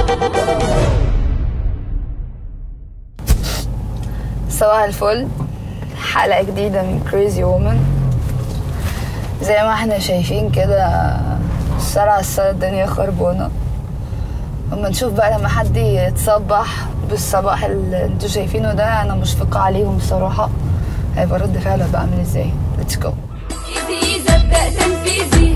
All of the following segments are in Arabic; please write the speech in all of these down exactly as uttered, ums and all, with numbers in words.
صباح الفل. حلقة جديدة من كريزي وومن. زي ما احنا شايفين كده السرعة السرعة الدنيا خربانة. اما نشوف بقى لما حد يتصبح بالصباح اللي انتوا شايفينه ده، انا مشفقة عليهم بصراحة. هيبقى رد فعله بقى عامل ازاي؟ ليتس جو. إذا ابدأ تنفيذي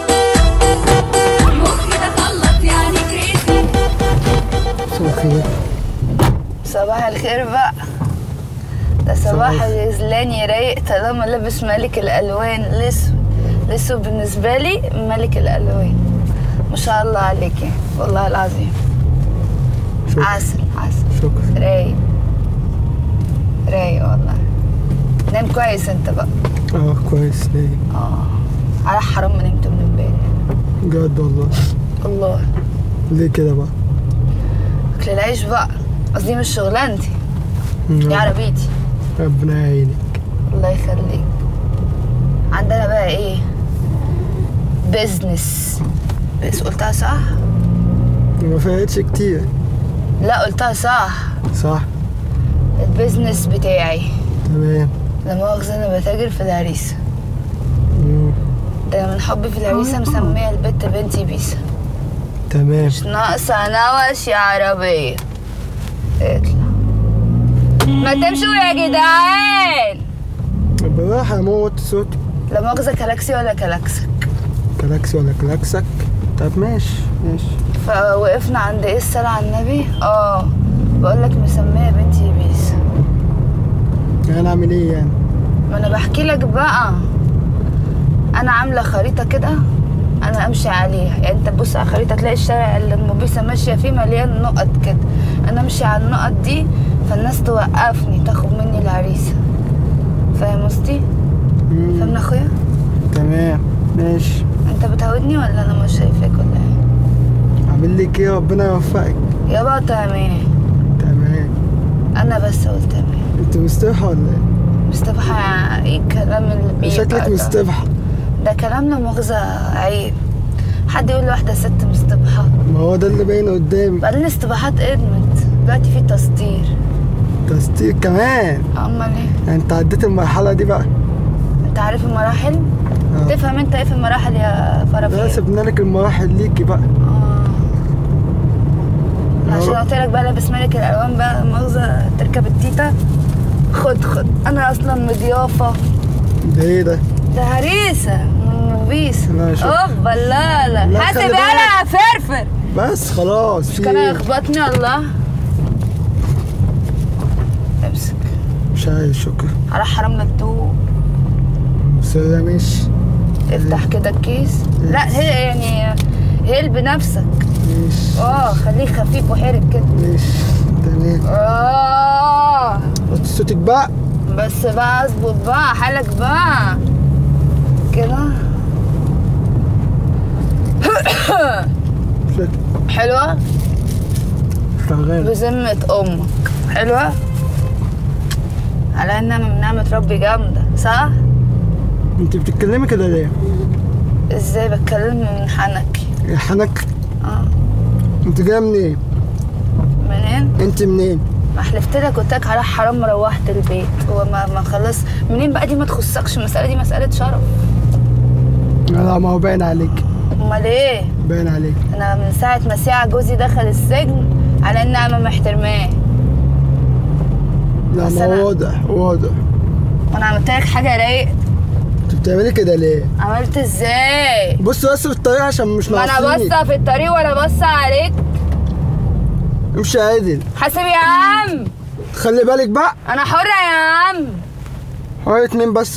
مخي تخلط يعني كريزي. صباح الخير. صباح الخير بقى. ده صباح غزلاني رايق طالما لابس ملك الالوان الاسود. الاسود بالنسبه لي ملك الالوان. ما شاء الله عليك يعني والله العظيم. شكرا. عسل عسل. شكرا. رايق رايق والله. نام كويس انت بقى. اه كويس. ليه؟ اه على حرام ما نمت من امبارح. بجد والله. الله. ليه كده بقى؟ اكل العيش بقى، قصدي مش شغلانتي دي عربيتي. ربنا يعينك. الله يخليك. عندنا بقى ايه؟ بيزنس. بس قلتها صح؟ ما فاتش كتير. لا قلتها صح. صح. البيزنس بتاعي. تمام. لا مؤاخذة انا بتاجر في العريسة. مم. ده انا من حبي في العريسة مسمية البت بنتي بيسا. تمام. مش ناقصة نوش يا عربية. اطلع. ما تمشوا يا جدعان. بالراحة يا موت صوتك. لا مؤاخذة كلاكسي ولا كلاكسك. كلاكسي ولا كلاكسك؟ طب ماشي ماشي. فوقفنا عند ايه الصلاة على النبي؟ اه بقولك مسمية بنتي بيسا. يعني اعمل ايه يعني؟ ما انا بحكي لك بقى. انا عامله خريطه كده انا امشي عليها. يعني انت تبص على الخريطه تلاقي الشارع اللي ام بيسا ماشيه فيه مليان نقط كده. انا امشي على النقط دي فالناس توقفني تاخد مني العريسه. فاهم قصدي؟ فاهم اخويا؟ تمام ماشي. انت بتهودني ولا انا مش شايفاك ولا ايه؟ اعمل لك ايه؟ ربنا يوفقك. يابا تمام. تمام. انا بس قلت تمام. انت مستبحة ولا ايه؟ مستبحة؟ ايه الكلام اللي بيبقى شكلك ده؟ مستبحة. ده كلام لا مؤاخذة عيب. حد يقول لواحدة ست مستبحة؟ ما هو ده اللي باين قدامي. بعدين استباحات ادمت دلوقتي في تسطير. تسطير كمان؟ امال ايه؟ يعني انت عديت المرحلة دي بقى؟ انت عارف المراحل؟ آه. تفهم انت ايه في المراحل يا لا فرافير؟ سيبنا لك المراحل ليكي بقى. اه آه. عشان قلت لك بقى لابس ملك الالوان بقى مؤاخذة تركب التيتا. خد خد انا اصلا مضيافة. ده ايه ده؟ ده هريسة من بيسا. لا شكرا. اوبا لا لا لا حاسب خلي بالك. انا يا فرفر. بس خلاص. مش في كان ايه؟ يخبطني الله. امسك. مش عايز. شكرا. على حرام مكتوب. بس ده ماشي. افتح كده الكيس. لا هي يعني هيل بنفسك. ماشي. اه خليه خفيف وحرك كده. ماشي. تمام. اه بس صوتك بقى. بس بقى اظبط بقى حالك بقى كده. حلوة شغال. بذمة امك. حلوة على انها من نعمة ربي جامدة صح؟ انت بتتكلمي كده ليه؟ ازاي بتكلم من حنكي؟ يا حنك. اه انت جايه منين؟ منين؟ انت منين؟ ما حلفت لك قلت لك على حرام روحت البيت. هو ما ما خلص منين بقى؟ دي ما تخصكش المسألة دي مسألة شرف. لا ما هو باين عليك. امال ايه؟ باين عليك. انا من ساعة ما ساعة جوزي دخل السجن على ان انا محترماه. لا بس ما أنا- هو واضح واضح. وانا عملت لك حاجة رايق؟ انت بتعملي كده ليه؟ عملت ازاي؟ بص بس في الطريق عشان مش ما انا ناقصيني. باصة في الطريق وانا باصة عليك. امشي عادل. حاسب يا عم. خلي بالك بقى. انا حرة يا عم. حوالي اتنين بس.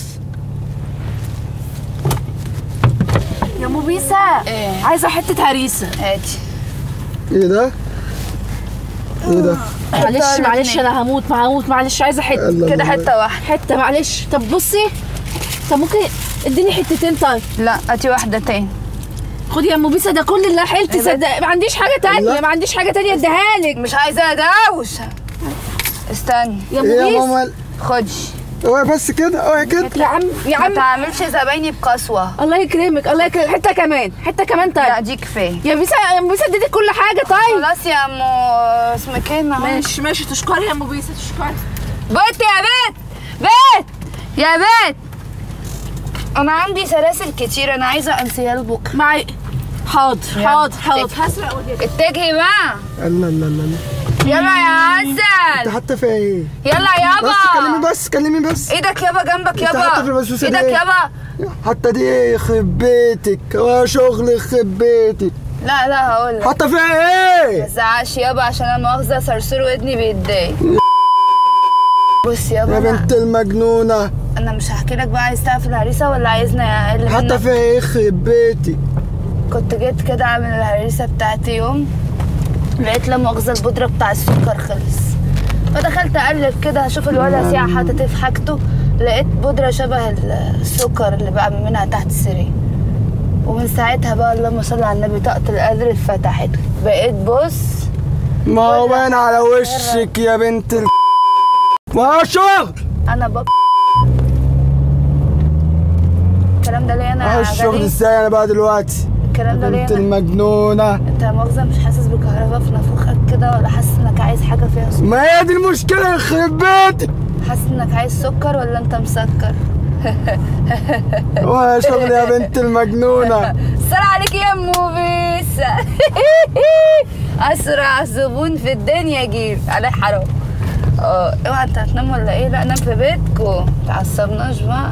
يا ام بيسا ايه؟ عايزه حته هريسه. هاتي. ايه ده؟ ايه ده؟ معلش معلش انا هموت هموت معلش عايزه حته الله كده الله. حتة واحدة. حته معلش. طب بصي طب ممكن اديني حتتين طيب. لا هاتي واحدة تاني. خدي يا ام بيسا ده كل اللي حيلتي. صدق ما عنديش حاجه تانية. الله. ما عنديش حاجه تانية اديها لك مش عايزة ادوش. استني يا ام ايه يا بيسا. ماما؟ خدي. اوعي بس كده، اوعي كده. يا عم يا ما عم تعملش زبايني بقسوه. الله يكرمك الله يكرمك، حته كمان حته كمان. لا طيب دي كفايه. يا بيسا يا بيسا اديتك كل حاجه. طيب خلاص يا ام اسمك ايه النهارده؟ ماشي ماشي، تشكري يا ام بيسا تشكري. بنت يا بنت بنت يا بنت، انا عندي سلاسل كتير انا عايزه انسيها لبكره. معي حاضر يلا. حاضر حاضر هسرق واجيب. اتجهي بقى. الله الله الله. يلا يا انت عسل. حاطه فيها ايه؟ يلا يابا. بس كلمي بس كلمي بس. ايدك يابا جنبك انت حاطه في يابا. البسبوسه دي ايدك ايه؟ يابا. حاطه دي ايه؟ يخرب بيتك، هو شغل يخرب بيتك. لا لا هقول لك. حاطه فيها ايه؟ ما تزعقش يابا عشان انا مؤاخذه صرصور ودني بيتضايق. بص يابا يا أنا- بنت المجنونه. انا مش هحكي لك بقى، عايز تعرف الهريسه ولا عايزنا اقل حاطه منك؟ فيها ايه؟ يخرب بيتك. كنت جيت كده اعمل الهريسه بتاعتي يوم، لقيت لا مؤاخذه البودره بتاع السكر خلص، فدخلت اقلب كده اشوف الولد ساعه حاطط ايه في حاجته، لقيت بودره شبه السكر اللي بعمل منها تحت السرير. ومن ساعتها بقى اللهم صل على النبي طاقه القدر اتفتحت، بقيت بص. ما هو باين على وشك يا بنت ال ما هو شغل. انا بق الكلام ده ليه انا ما هو يا الشغل غالي؟ ازاي انا بقى دلوقتي؟ الكلام ده ليه بنت انا؟ المجنونه. انت مؤاخذه مش حاسس بكهرباء في نافوخك كده، ولا حاسس انك عايز حاجه فيها سكر؟ ما هي دي المشكله يخرب بيتك. حاسس انك عايز سكر ولا انت مسكر؟ هو شغل يا بنت المجنونه. السلام عليك يا ام بيسا. اسرع زبون في الدنيا جيب عليه حرام. اه اوعى انت هتنام ولا ايه؟ لا نام في بيتكو، متعصبناش بقى.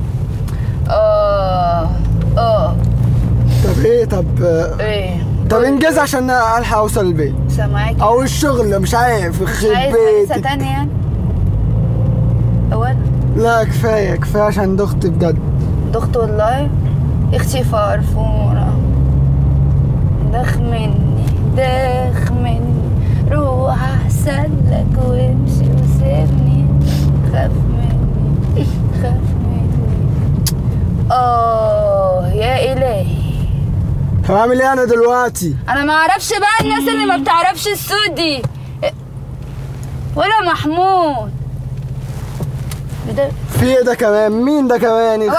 اه اه طب ايه؟ طب ايه؟ طب انجز عشان الحق اوصل البيت سامعاك. او الشغل، مش عارف مش يخرب عايز هريسه بيتك. تانية يعني؟ اول لا كفايه كفايه عشان دختي بجد. دخت والله. اختي فرفوره، دخ مني دخ مني، روح احسن لك وامشي وسيبني، خاف مني خاف مني. اه يا الهي. طب اعمل ايه انا دلوقتي؟ انا ما اعرفش بقى الناس اللي ما بتعرفش السود دي، ولا محمود ده في ايه ده كمان؟ مين ده كمان؟ ولا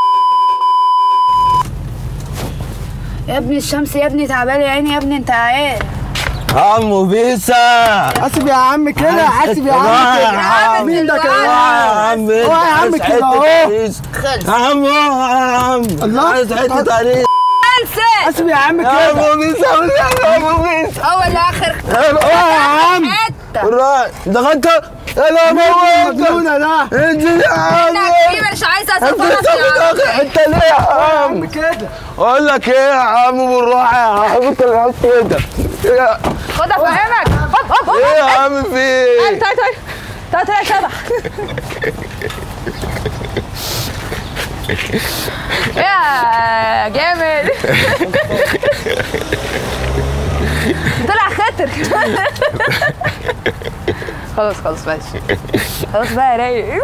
يا ابني الشمس يا ابني تعبالي يا عيني يا ابني انت عارف. عمو بيسا. حاسب يا عم كده، حاسب يا عم كده. مين ده كمان؟ عم هو يا عم كده اهو. خلص عمو يا عم الله. عايز حته عريس. خلص. حاسب يا عم يا كده. عمو بيسا يا عمو بيسا. اول اخر اه يا عم. حته بالراحه دخلت. يا لا مين المجنونه ده؟ انت يا عم انا مش عايزه انت اسافرك يا عم. انت ليه يا عم كده. اقول لك ايه يا عم بالراحه يا عم انت اللي عملت كده. يا- خد افهمك. هوب هوب هوب. ايه يا عم في ايه؟ تعال تعال تعال تعال شبح. يا جامد. طلع خاطر. خلاص خلاص ماشي. خلاص بقى رايق.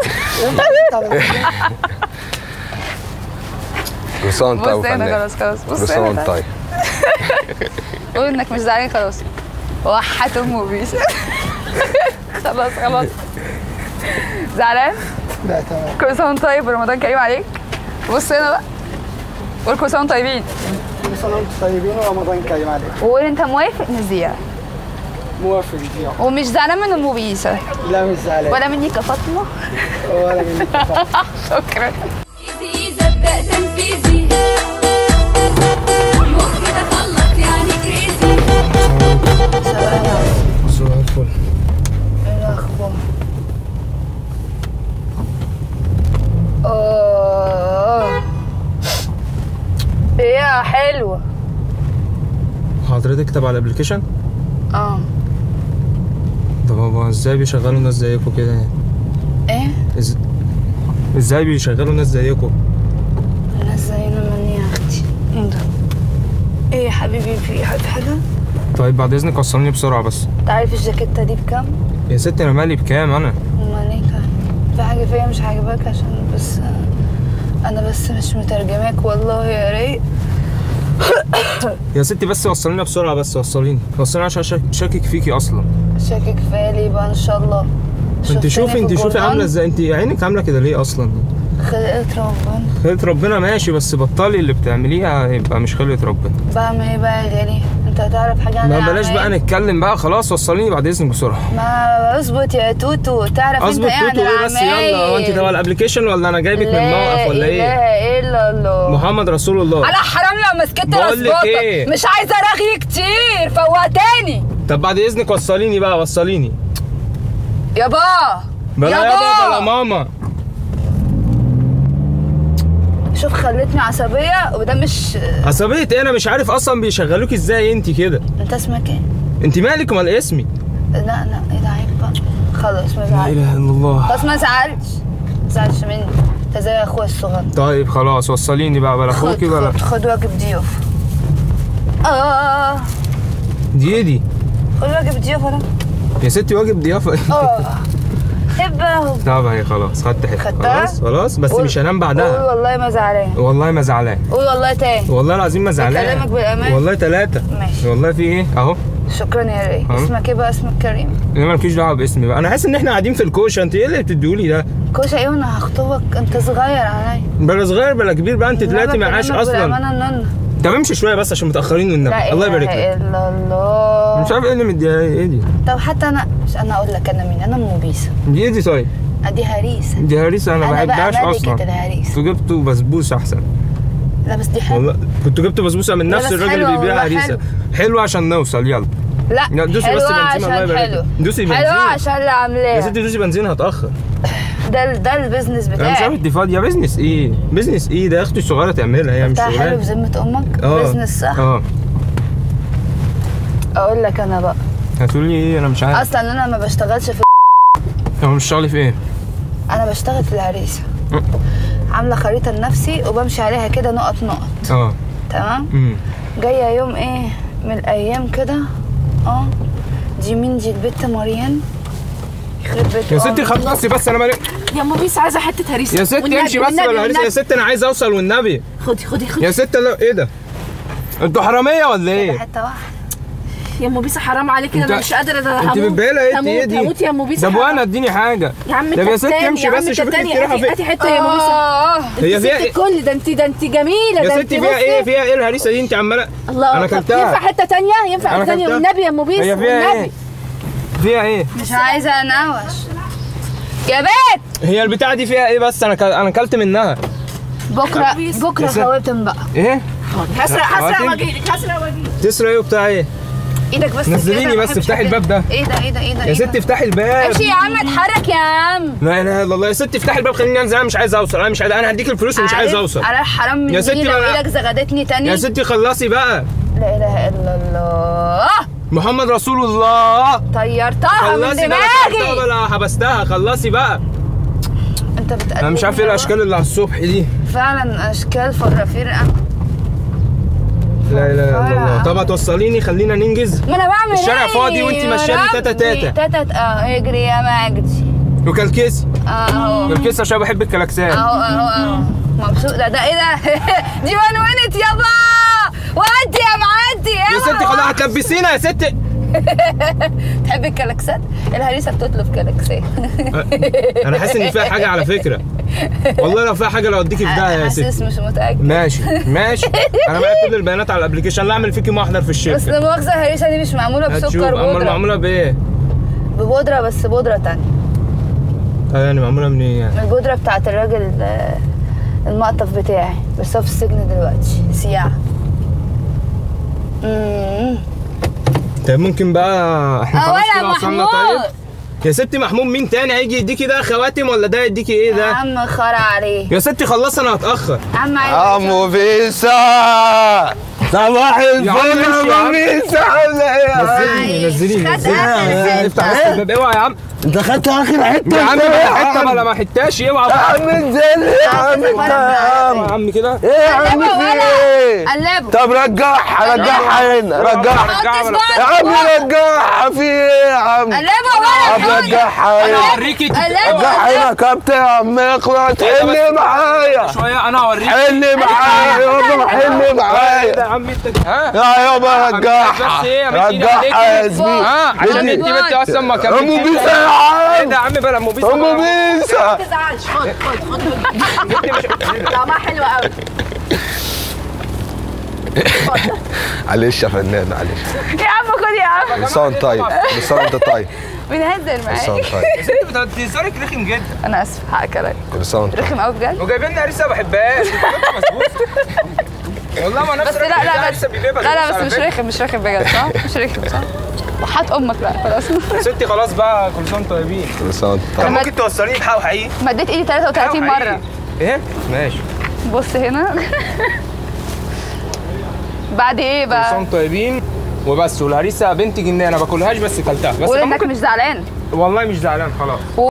كل سنه وانت بص هنا خلاص خلاص بص كل سنه وانت هنا. طيب. قول انك مش زعلان خلاص. وحت امه بيس. خلاص خلاص. زعلان؟ لا تمام. كل سنه وانت طيب ورمضان كريم عليك. بص هنا بقى. قول كل سنه وانتم طيبين. كل سنه وانتم طيبين ورمضان كريم عليكم. وقول انت موافق نذيع. موافق دي. ومش زعلان من ام بيسا لا مش زعلان ولا مني كفاطمه. ولا منك. شكرا. تنفيذي زبدة تنفيذي، مخي تخلط يعني كريزي. صباح الفل. ايه الاخبار؟ اه ايه يا حلوه. حضرتك تبع الابلكيشن؟ اه طب هو ازاي بيشغلوا ناس زيكم كده يعني؟ ايه إز... ازاي بيشغلوا ناس زيكم؟ الناس زينا من يا اختي. ايه ده؟ ايه يا حبيبي في حاجه حاجه؟ طيب بعد اذنك وصلني بسرعه بس. انت عارف الجاكيته دي بكام؟ يا ستي انا مالي بكام انا؟ امال ايه كان؟ في حاجه فيا مش عاجباك عشان بس انا بس مش مترجماك والله يا ريت. يا ستي بس وصلينا بسرعه، بس وصليني وصليني عشان شاك- شاكك فيكي اصلا. شاكك فيا ليه بقى ان شاء الله؟ انت شوفي شفتني انت في شوفي الجورنال؟ عامله ازاي، انت عينك عامله كده ليه اصلا؟ خلقة ربنا. خلقة ربنا ماشي، بس بطلي اللي بتعمليها هيبقى مش خلقة ربنا. بعمل ايه بقى يا غالي؟ انت هتعرف حاجه عن ما بلاش الأعمال؟ بقى نتكلم بقى، خلاص وصليني بعد اذنك بسرعه. ما اظبط يا توتو، تعرف انت اظبط ايه عن توتو ايه بس، يلا هو انت تبع الابلكيشن ولا انا جايبك من الموقف ولا ايه؟ لا اله الا الله محمد رسول الله. على حرام لو مسكت بقول لك راسبوتك، ايه؟ مش عايزه رغي كتير، فوقتاني. طب بعد اذنك وصليني بقى، وصليني. يابا بلا يابا بلا ماما. شوف خلتني عصبيه وده مش. عصبيه ايه؟ انا مش عارف اصلا بيشغلوك ازاي انت كده. انت اسمك ايه؟ انت مالك ومال اسمي؟ لا لا ايه ده عيب بقى. خلاص ما لا زعلش، اله الا الله. خلاص ما زعلش ما تزعلش مني، انت زي اخويا الصغير. طيب خلاص وصليني بقى، بلا خد اخوكي بلا. خد خد واجب ضيوف. اه دي ايه دي؟ خد واجب ضيوف انا. يا ستي واجب ضيافه. اه هبه. طب اهي خلاص خدت حته. خدتها؟ خلاص خلاص بس قول- مش هنام قول بعدها. والله ما زعلان. والله ما زعلان. قول والله تاني. والله العظيم ما زعلان. بكلمك بالأمان. والله ثلاثة. ماشي. والله في ايه؟ اهو. شكرا يا ري. أه. اسمك ايه بقى؟ اسمك كريم. انا مالكيش دعوه باسمي بقى، انا حاسس ان احنا قاعدين في الكوشه، انت ايه اللي بتديهولي ده؟ كوشة ايه وانا هخطبك؟ انت صغير عليا. بلا صغير بلا كبير بقى، انت طلعتي معاش اصلا. بالامانه النن. طب امشي شويه بس عشان متاخرين والنبي. لا الله يبارك اله لك. الا الله. مش عارف ايه اللي مديها ايه دي؟ طب حتى انا مش انا اقول لك انا مين؟ انا ام بيسا. دي ايه دي طيب؟ ادي هريسه. دي هريسه انا ما انا بقى بحبهاش ملكة اصلا. الهريسه. كنتوا جبتوا بسبوسه احسن. لا بس دي حلوه. والله كنتوا جبتوا بسبوسه من لا نفس بس الراجل حلوة اللي بيبيع والله، هريسه. حلوة. حلوه عشان نوصل يلا. لا لا، دوسي حلوة بس بنزين، عشان الله يبارك حلو. لك. دوسي بنزين. حلوه عشان اللي يا عاملاه. ستي دوسي بنزين هتاخر. ده ال- ده البيزنس انا مش عارف بتاعي. انت فاضيه. بزنس ايه؟ بزنس ايه ده؟ اختي الصغيره تعملها، هي مش بتاع حلو شغلانه. بذمه امك. اه بيزنس صح. اه اقول لك انا بقى هتقولي ايه؟ انا مش عارف. اصلا انا ما بشتغلش في. هو مش شغالي في ايه؟ انا بشتغل في الهريسه. عامله خريطه لنفسي وبمشي عليها كده نقط نقط. اه تمام. امم جايه يوم ايه من الايام كده. اه دي مين دي؟ البت مريان. يخرب بيت يا ستي أمك. خلصي بس انا مالك. يا ام بيس عايزه حته هريسه. يا ستي والنبي- امشي بس والنبي- ولا هريسه. يا والنبي. ستي انا عايز اوصل والنبي. خدي خدي خدي يا ستي لا ايه ده؟ انتوا حراميه ولا كده ايه؟ حته واحده. يا ام بيس حرام عليكي، انا انت- مش قادره. ده انت هموت. بتبيعي لها ايه؟ هموت- ايه دي؟ هموت يا ام بيس. طب حرام. وانا اديني حاجه. يا عم طب انت يا ستي التاني، امشي يا عم بس انت شوفي التاني. انت رايحه هاتي فين. هاتي حته يا ام بيس. اه هي انت فيها ست ايه؟ الكل ده، انت ده انت جميله. ده يا انت ستي فيها بصي. ايه؟ فيها ايه الهريسه دي؟ انت عماله. الله انا طب اكلتها. ينفع حته تانية؟ ينفع انا حته تانية اكلتها. والنبي يا ام بيس. هي فيها والنبي. ايه؟ فيها ايه؟ مش عايزه انوش يا بيت. هي البتاعه دي فيها ايه بس؟ انا ك... انا اكلت منها. بكره بكره يا ست- خواتم بقى. ايه؟ هسرق هسرق هاتي. واجيلك، هسرق واجيلك. تسرق ايه وبتاع ايه؟ ايدك بس نزليني كده، ما بس، بحبش افتحي كده. الباب ده. ايه ده ايه ده ايه ده يا إيه ستي ده؟ افتحي الباب. امشي يا عم، اتحرك يا عم. لا اله الا الله. يا ستي افتحي الباب خليني انزل، انا مش عايز اوصل. انا مش عايز، انا هديك الفلوس ومش عايز عارف- اوصل. على حرام من يا ستي ايدك، بقى- ايدك زغدتني تاني. يا ستي خلصي بقى. لا اله الا الله. محمد رسول الله. طيرتها من خلصي بقى، طيرتها دماغي. ولا حبستها؟ خلصي بقى. انت بتقلب. انا مش عارف ايه الاشكال اللي على الصبح دي. فعلا اشكال فرافير. لا اله الا الله. طب هتوصليني، خلينا ننجز. ما انا بعمل الشارع ايه فاضي وانتي يا ماشياني تاتا ربي؟ تاتا. تاتا اه اجري يا مجدي. وكلكسي اهو كلكسي عشان بحب الكلاكسات. اهو اهو اهو مبسوط. ده ده ايه ده؟ دي ونونت يابا. ودي يا معدي يا ستي خلاص هتلبسينا يا ستي. تحب الكلاكسات؟ الهريسه بتطلب كلاكسات. انا حاسس ان فيها حاجه على فكره. والله لو فيها حاجه لو اديكي في داهيه يا حاسس ستي. مش متاكد. ماشي ماشي. انا معايا كل البيانات على الابلكيشن. لا اعمل فيكي محضر في بس الشركه. لا مؤاخذه الهريسه دي مش معموله هتشوف بسكر امال بودره. معموله بايه؟ ببودره بس بودره تانية. اه يعني معموله من ايه يعني؟ من البودره بتاعت الراجل آه، المقطف بتاعي، بس هو في السجن دلوقتي سياعه. امم طيب ممكن بقى احنا خلاص اولا كده وصلنا. محمود. طيب يا ستي محمود مين تاني هيجي يديكي ده خواتم ولا ده يديكي ايه يا ده؟ عم خرع عليه. يا ستي خلص انا هتاخر. يا عم عايز عمو بيسا صباح الفل عم امشي يا يا عم. عمو بيسا عامله ايه يا عم؟ نزليني نزليني خد نزليني. آخر افتح بس الباب. اوعى يا عم. انت خدت اخر حته يا عم انت بلا حته بلا ما حتاش. اوعى يا عم انزل يا عم انت يا عم. يا عم كده. ايه يا عم قلبه في ولا ايه؟ قلبه. طب رجعها رجعها هنا رجعها رجعها يا عم رجعها في ايه يا عم؟ قلبه ولا رجعها انا هنا هوريكي رجعها هنا يا كابتن يا عم اخوات حلي معايا شويه انا هوريكي حلي معايا يابا حلي يا معايا عم انت ها يا يابا بس رجعها ايه يا بنتي رجعها يا زميلي ها عشان انت بنتي اصلا ما كملتيش ام بيسا يا ايه عم ده يا عم بلا ام بيسا ام بيسا تزعلش خد خد خد طعمها حلو قوي. معلش يا فنان معلش يا عم خد يا عم. كل سنه وانت طيب كل سنه وانت طيب بنهزر كل سنه معاك. وانت طيب انت بتهزرك رخم جدا انا اسف حقك عليا. كل سنه وانت طيب رخم قوي بجد. وجايبين لنا لسه ما بحبهاش والله ما نفس بس لا لا بس لا لا بس مش رخم مش رخم بجد صح؟ مش رخم صح؟ وحات امك بقى خلاص. ستي خلاص بقى كل سنه وانتم طيبين. كل سنه وانت طب طيب ممكن توصليني بحق حقيقي؟ مديت ايدي ثلاثة وثلاثين مرة. ايه؟ ماشي. بص هنا. بعد ايه كل سنه بقى؟ وانتم طيبين وبس. والهريسه بنت جنيه انا باكلهاش بس كلتها بس قول كان انك ممكن- مش زعلان. والله مش زعلان خلاص.